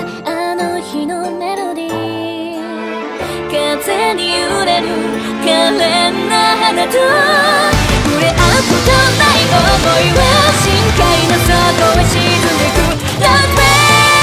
あの日のメロディー。風に揺れる可憐な花と触れ合うことない想いは深海の底へ沈んでく Love me。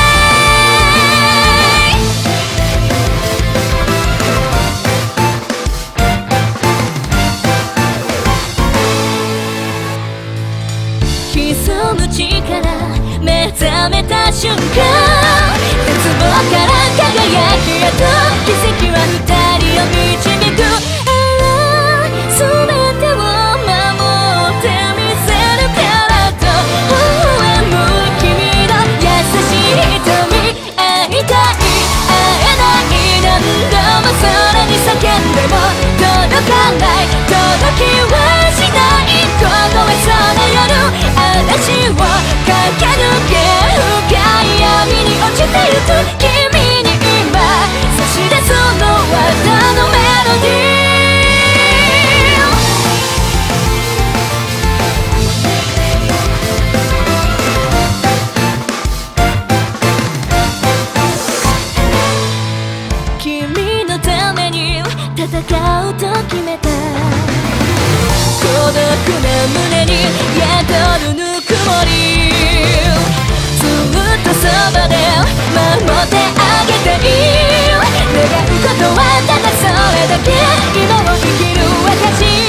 潜む力目覚めた瞬間、絶望から輝きへと奇跡は二人を導く。全てを守ってみせるからと微笑む君の優しい瞳。会いたい会えない何度も空に叫んでも届かない、届きはしない凍えそうな夜、嵐を駆け抜け深い闇に落ちてゆく君に今差し出すのはただのメロディー。君のために戦うと決めた、孤独な胸に宿るぬくもり、ずっとそばで守ってあげたい。願うことはただそれだけ、今を生きる私。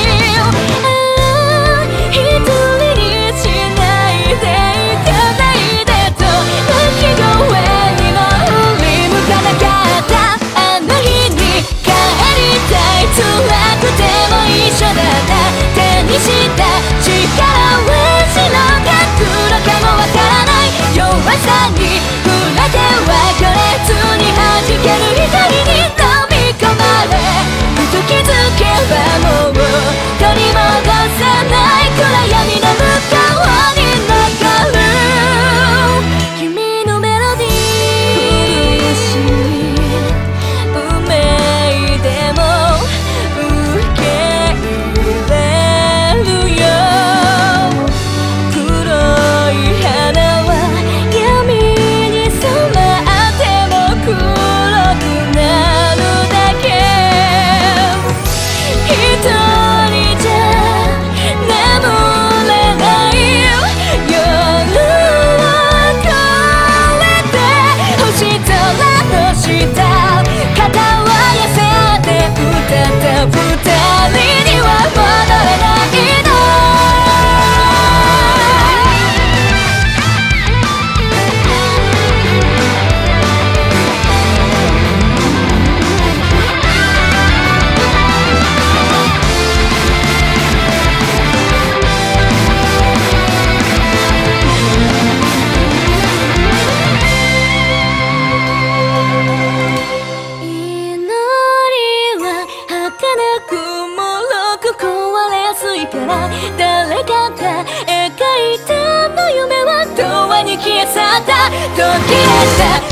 一人にしないで行かないでと泣き声にも振り向かなかった。あの日に帰りたい、辛くても一緒だった。手にした力は死の角度かもわからない。弱さに触れて別れずに弾ける光に飲み込まれ、ふと気づけばもう取り戻せない暗闇の向こうに流る君のメロディー。苦しい運命でも受け入れるよ。黒い花は闇に染まっても黒くなるだけ。一人じゃ眠れない夜を越えて、星空の下肩を寄せて歌った二人には戻れないの。祈りは儚くもろく壊れやすいから、誰かが描いたあの夢は永遠に消え去った。途切れた